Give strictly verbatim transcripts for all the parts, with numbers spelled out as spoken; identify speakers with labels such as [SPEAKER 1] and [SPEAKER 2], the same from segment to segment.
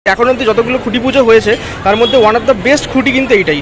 [SPEAKER 1] এখন অবধি যতগুলো খুঁটি পুজো হয়েছে তার মধ্যে ওয়ান অফ দ্য বেস্ট খুঁটি কিন্তু এইটাই।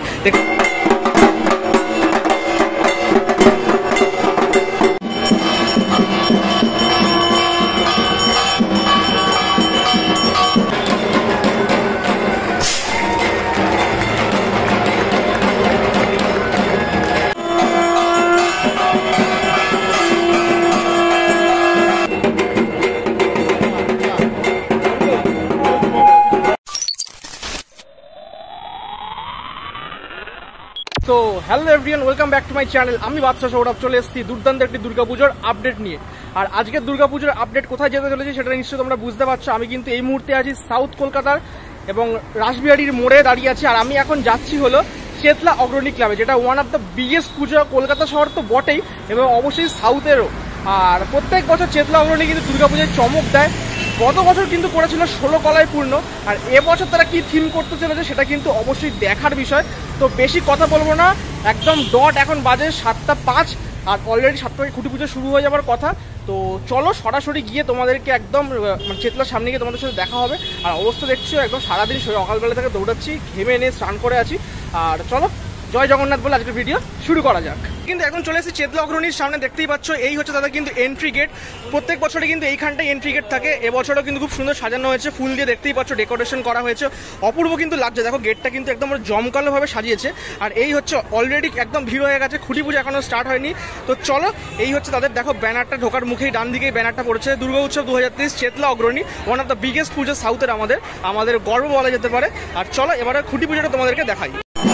[SPEAKER 1] তো hello everyone, welcome back to my channel. আমি বাদশা সৌরভ চলে এসেছি দুর্দান্ত একটি দুর্গাপুজোর আপডেট নিয়ে। আর আজকের দুর্গাপুজোর আপডেট কোথায় যেতে চলেছে সেটা নিশ্চয়ই তোমরা বুঝতে পারছো। আমি কিন্তু এই মুহূর্তে আছি সাউথ কলকাতার এবং রাসবিহারীর মোড়ে দাঁড়িয়ে আছি। আর আমি এখন যাচ্ছি হলো চেতলা অগ্রণী ক্লাবে, যেটা ওয়ান অফ দ্য বিগেস্ট পুজো কলকাতা শহর তো বটেই এবং অবশ্যই সাউথেরও। আর প্রত্যেক বছর চেতলা অগ্রণী কিন্তু দুর্গাপুজোয় চমক দেয়। গত বছর কিন্তু করেছিল ষোলো কলায় পূর্ণ, আর এবছর তারা কি থিম করতে চলেছে সেটা কিন্তু অবশ্যই দেখার বিষয়। তো বেশি কথা বলবো না, একদম ডট এখন বাজে সাতটা পাঁচ, আর অলরেডি সাতটায় খুঁটি পুজো শুরু হয়ে যাবার কথা। তো চলো সরাসরি গিয়ে তোমাদেরকে একদম মানে চেতলার সামনে গিয়ে তোমাদের সাথে দেখা হবে। আর অবস্থা দেখছো একদম সারাদিন সকালবেলা থেকে দৌড়াচ্ছি, ঘেমে এনে স্নান করে আছি। আর চলো জয় জগন্নাথ বলে আজকের ভিডিও শুরু করা যাক। কিন্তু এখন চলে এসেছি চেতলা অগ্রণীর সামনে, দেখতেই পাচ্ছ এই হচ্ছে তাদের কিন্তু এন্ট্রি গেট। প্রত্যেক বছরে কিন্তু এইখানটায় এন্ট্রি গেট থাকে, এবছরও কিন্তু খুব সুন্দর সাজানো হয়েছে, ফুল দিয়ে দেখতেই পাচ্ছ ডেকোরেশন করা হয়েছে, অপূর্ব কিন্তু লাগছে। দেখো গেটটা কিন্তু একদম জমকালোভাবে সাজিয়েছে। আর এই হচ্ছে অলরেডি একদম ভিড় হয়ে গেছে, খুঁটি পুজো এখনো স্টার্ট হয়নি। তো চলো এই হচ্ছে তাদের, দেখো ব্যানারটা ঢোকার মুখেই ডান দিকেই ব্যানারটা পড়েছে, দুর্গা উৎসব দু হাজার তেইশ চেতলা অগ্রণী, ওয়ান অফ দ্য বিগেস্ট পুজো সাউথের, আমাদের আমাদের গর্ব বলা যেতে পারে। আর চলো এবারে খুঁটি পুজোটা তোমাদেরকে দেখাই।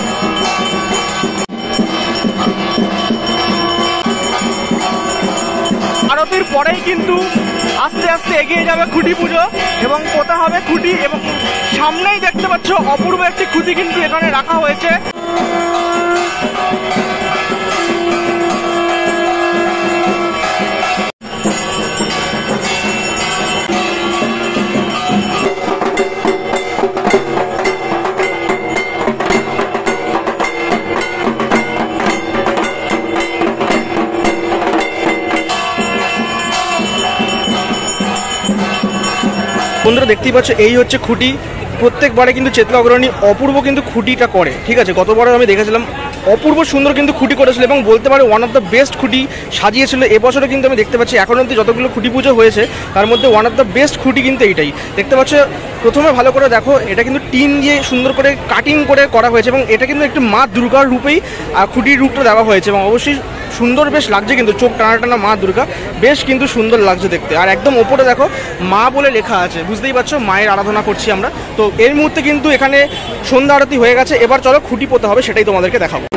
[SPEAKER 1] আরতির পরেই কিন্তু আস্তে আস্তে এগিয়ে যাবে খুঁটি পুজো এবং পোতা হবে খুঁটি, এবং সামনেই দেখতে পাচ্ছ অপূর্ব একটি খুঁটি কিন্তু এখানে রাখা হয়েছে। বন্ধুরা দেখতেই পাচ্ছ এই হচ্ছে খুঁটি। প্রত্যেকবারে কিন্তু চেতলা অগ্রণী অপূর্ব কিন্তু খুঁটিটা করে, ঠিক আছে। গতবারে আমি দেখেছিলাম অপূর্ব সুন্দর কিন্তু খুঁটি করেছিল এবং বলতে পারে ওয়ান অফ দ্য বেস্ট খুঁটি সাজিয়েছিল। এবছরও কিন্তু আমি দেখতে পাচ্ছি এখন অবধি যতগুলো খুঁটি পুজো হয়েছে তার মধ্যে ওয়ান অফ দ্য বেস্ট খুঁটি কিন্তু এইটাই। দেখতে পাচ্ছ প্রথমে ভালো করে দেখো, এটা কিন্তু টিন দিয়ে সুন্দর করে কাটিং করে করা হয়েছে এবং এটা কিন্তু একটু মা দুর্গার রূপেই খুঁটির রূপটা দেওয়া হয়েছে এবং অবশ্যই সুন্দর বেশ লাগছে, কিন্তু চোখ টানা টানা মা দুর্গা, বেশ কিন্তু সুন্দর লাগছে দেখতে। আর একদম ওপরে দেখো মা বলে লেখা আছে, বুঝতেই পারছো মায়ের আরাধনা করছি আমরা। তো এর মুহূর্তে কিন্তু এখানে সন্ধ্যা আরতি হয়ে গেছে, এবার চলো খুঁটি পোতা হবে, সেটাই তোমাদেরকে দেখাবো।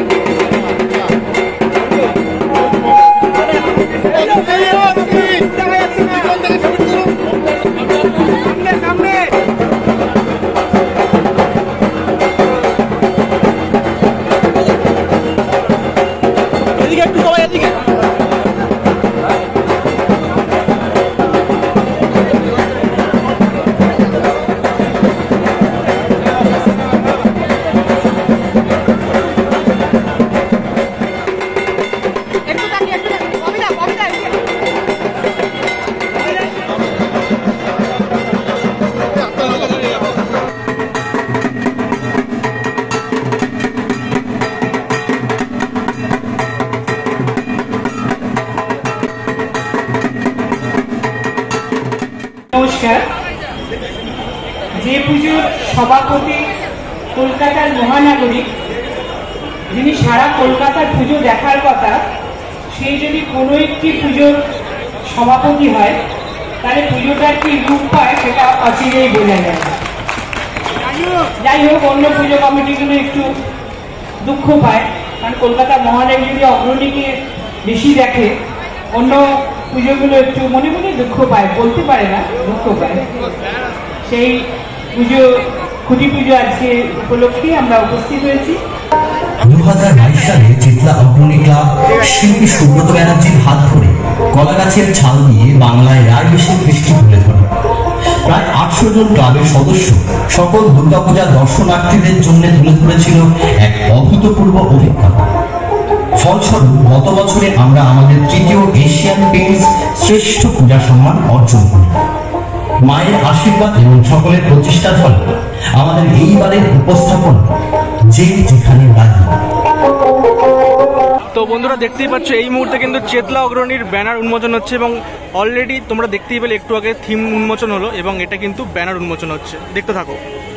[SPEAKER 2] নমস্কার। যে পুজোর সভাপতি কলকাতার মহানাগরিক, যিনি সারা কলকাতার পুজো দেখার কথা, সেই যদি কোনো একটি পুজোর সভাপতি হয় তাহলে পুজোটার কি রূপ পায় সেটা অচিরেই বোঝা যায়। যাই হোক, অন্য পুজো কমিটিগুলো একটু দুঃখ পায়, কারণ কলকাতা মহানগরী যদি অগ্রণীকে বেশি দেখে, অন্য পুজোগুলো একটু মনে মনে দুঃখ পায়, বলতে পারে না, দুঃখ পায়। সেই পুজো খুঁটি পুজো আজকে উপলক্ষে আমরা উপস্থিত হয়েছি।
[SPEAKER 3] দু হাজার বাইশ সালে চেতলা অগ্রণী ক্লাব শিল্পী সুব্রত ব্যানার্জির হাত ধরে কলা গাছের ছাল দিয়ে বাংলায় রায় বেশি কৃষ্টি তুলে ধরে। প্রায় আটশো জন ক্লাবের সদস্য সকল দুর্গাপূজা দর্শনার্থীদের জন্য তুলে ধরেছিল এক অভূতপূর্ব অভিজ্ঞতা। ফলস্বরূপ গত বছরে আমরা আমাদের তৃতীয় এশিয়ান পেইন্টস শ্রেষ্ঠ পূজা সম্মান অর্জন করি। মায়ের আশীর্বাদ এবং সকলের প্রচেষ্টার ফলে আমাদের এইবারের উপস্থাপন যে যেখানে দাঁড়িয়ে।
[SPEAKER 1] তো বন্ধুরা দেখতেই পাচ্ছ এই মুহূর্তে কিন্তু চেতলা অগ্রণীর ব্যানার উন্মোচন হচ্ছে এবং অলরেডি তোমরা দেখতেই পেলে একটু আগে থিম উন্মোচন হলো এবং এটা কিন্তু ব্যানার উন্মোচন হচ্ছে, দেখতে থাকো।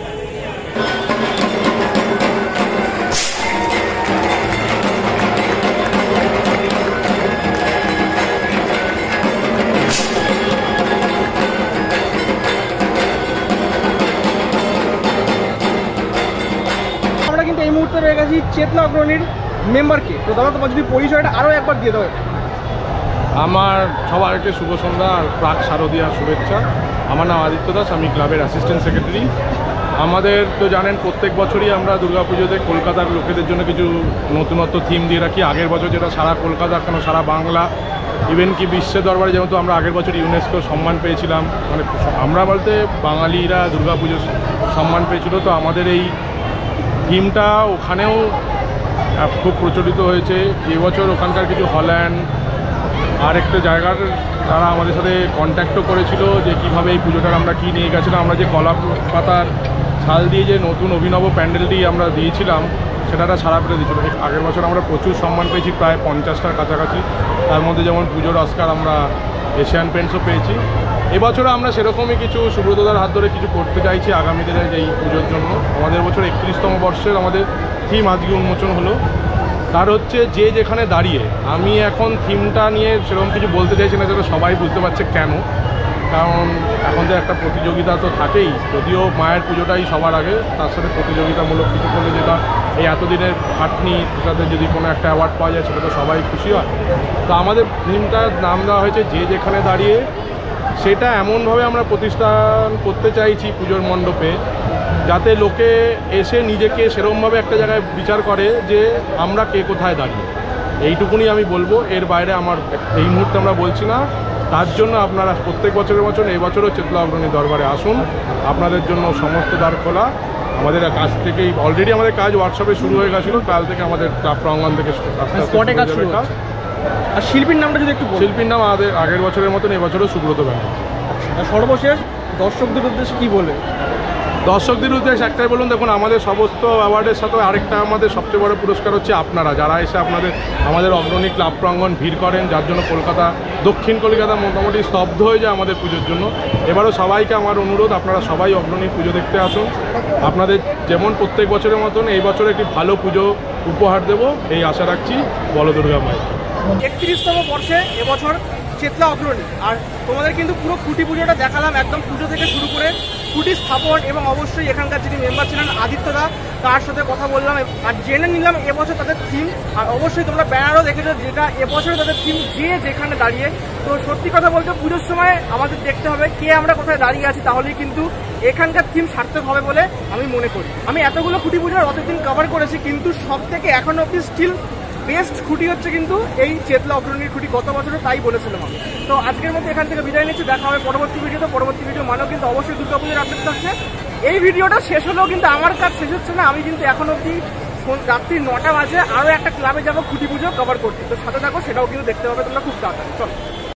[SPEAKER 1] আমরা কিন্তু এই মুহূর্তে রয়ে গেছি চেতলা অগ্রণীর মেম্বারকে। তো দাদা তোমার যদি পরিচয়টা আরও একবার দিয়ে দাও।
[SPEAKER 4] আমার সবাইকে শুভ সন্ধ্যা আর প্রাক শারদীয়া শুভেচ্ছা। আমার নাম আদিত্য দাস, আমি ক্লাবের অ্যাসিস্ট্যান্ট সেক্রেটারি। আমাদের তো জানেন প্রত্যেক বছরই আমরা দুর্গাপুজোতে কলকাতার লোকেদের জন্য কিছু নতুনত্ব থিম দিয়ে রাখি। আগের বছর যেটা সারা কলকাতা, কেন সারা বাংলা, ইভেন কি বিশ্বের দরবারে, যেহেতু আমরা আগের বছর ইউনেস্কো সম্মান পেয়েছিলাম, মানে আমরা বলতে বাঙালিরা দুর্গাপুজোর সম্মান পেয়েছিল। তো আমাদের এই থিমটা ওখানেও খুব প্রচলিত হয়েছে। এবছর ওখানকার কিছু হল্যান্ড আর একটা জায়গার তারা আমাদের সাথে কন্ট্যাক্টও করেছিল যে কীভাবে এই পুজোটার আমরা কী নিয়ে গেছিলাম। আমরা যে কলা পাতার ছাল দিয়ে যে নতুন অভিনব প্যান্ডেলটি আমরা দিয়েছিলাম সেটা সারা পেরে দিয়েছিল। আগের বছর আমরা প্রচুর সম্মান পেয়েছি, প্রায় পঞ্চাশটার কাছাকাছি। তার মধ্যে যেমন পুজোর অস্কার আমরা এশিয়ান পেন্টসও পেয়েছি। এবছরে আমরা সেরকমই কিছু সুব্রতদার হাত ধরে কিছু করতে চাইছি আগামী দিনে এই পুজোর জন্য। আমাদের বছর একত্রিশতম বর্ষের আমাদের থিম আজকে উন্মোচন হলো। তার হচ্ছে যে যেখানে দাঁড়িয়ে। আমি এখন থিমটা নিয়ে সেরকম কিছু বলতে চাইছি না, যেটা সবাই বুঝতে পারছে কেন। কারণ এখন তো একটা প্রতিযোগিতা তো থাকেই, যদিও মায়ের পুজোটাই সবার আগে, তার সাথে প্রতিযোগিতামূলক কিছু করলে যেটা এই এতদিনের খাটনি, সেটাতে যদি কোনো একটা অ্যাওয়ার্ড পাওয়া যায় সেটা তো সবাই খুশি হয়। তো আমাদের থিমটার নাম দেওয়া হয়েছে যে যেখানে দাঁড়িয়ে। সেটা এমনভাবে আমরা প্রতিষ্ঠান করতে চাইছি পুজোর মণ্ডপে যাতে লোকে এসে নিজেকে সেরকমভাবে একটা জায়গায় বিচার করে যে আমরা কে কোথায় দাঁড়িয়ে। এইটুকুনি আমি বলবো, এর বাইরে আমার এই মুহূর্তে আমরা বলছি না। তার জন্য আপনারা প্রত্যেক বছরের মতন এই বছরও চেতলা অগ্রণী দরবারে আসুন, আপনাদের জন্য সমস্ত দ্বার খোলা। আমাদের কাজ থেকেই অলরেডি আমাদের কাজ ওয়ার্কশপে শুরু হয়ে গেছিলো, কাল থেকে আমাদের ক্লাব প্রাঙ্গণ থেকে
[SPEAKER 1] স্পটে কাজ শুরু হচ্ছে। আর শিল্পীর নামটা যদি একটু,
[SPEAKER 4] শিল্পীর নাম আমাদের আগের বছরের মতন এবছরও সুব্রত ব্যানার্জি।
[SPEAKER 1] আর সর্বশেষ দর্শকদের উদ্দেশ্যে কী বলে?
[SPEAKER 4] দর্শকদের উদ্দেশ্যে একটাই বলুন, দেখুন আমাদের সমস্ত অ্যাওয়ার্ডের সাথে আরেকটা আমাদের সবচেয়ে বড় পুরস্কার হচ্ছে আপনারা যারা এসে আপনাদের আমাদের অগ্রণী ক্লাব প্রাঙ্গণ ভিড় করেন, যার জন্য কলকাতা, দক্ষিণ কলকাতা মোটামুটি স্তব্ধ হয়ে যায় আমাদের পুজোর জন্য। এবারও সবাইকে আমার অনুরোধ, আপনারা সবাই অগ্রণী পুজো দেখতে আসুন। আপনাদের যেমন প্রত্যেক বছরের মতন এই বছর একটি ভালো পুজো উপহার দেব এই আশা রাখছি বলো দুর্গা মায়ের।
[SPEAKER 1] একত্রিশতম বর্ষে এবছর চেতলা অগ্রণী। আর তোমাদের কিন্তু পুরো খুঁটি পুজোটা দেখালাম, একদম পুজো থেকে শুরু করে খুঁটি স্থাপন, এবং অবশ্যই এখানকার যিনি মেম্বার ছিলেন আদিত্যদা, তার সাথে কথা বললাম আর জেনে নিলাম এবছর তাদের থিম। আর অবশ্যই তোমরা ব্যানারও দেখেছো যেটা এবছর তাদের থিম যে যেখানে দাঁড়িয়ে। তো সত্যি কথা বলতে পুজোর সময় আমাদের দেখতে হবে কে আমরা কোথায় দাঁড়িয়ে আছি, তাহলেই কিন্তু এখানকার থিম সার্থক হবে বলে আমি মনে করি। আমি এতগুলো খুঁটি পুজোর অতদিন কভার করেছি, কিন্তু সব থেকে এখন অব্দি স্টিল বেস্ট খুঁটি হচ্ছে কিন্তু এই চেতলা অগ্রণীর খুঁটি, গত বছরে তাই বলেছিলাম আমি। তো আজকের মধ্যে এখান থেকে বিদায় নিচ্ছি, দেখা হবে পরবর্তী ভিডিওতে। পরবর্তী ভিডিও মানেও কিন্তু অবশ্যই দুর্গাপুজোর আপডেট থাকছে। এই ভিডিওটা শেষ হলেও কিন্তু আমার কাজ শেষ হচ্ছে না, আমি কিন্তু এখন অব্দি রাত্রি নটা বাজে আরও একটা ক্লাবে যাবো খুঁটি পুজো কভার করতে। তো সাথে থাকো, সেটাও কিন্তু দেখতে পাবে তোমরা খুব তাড়াতাড়ি। চলো।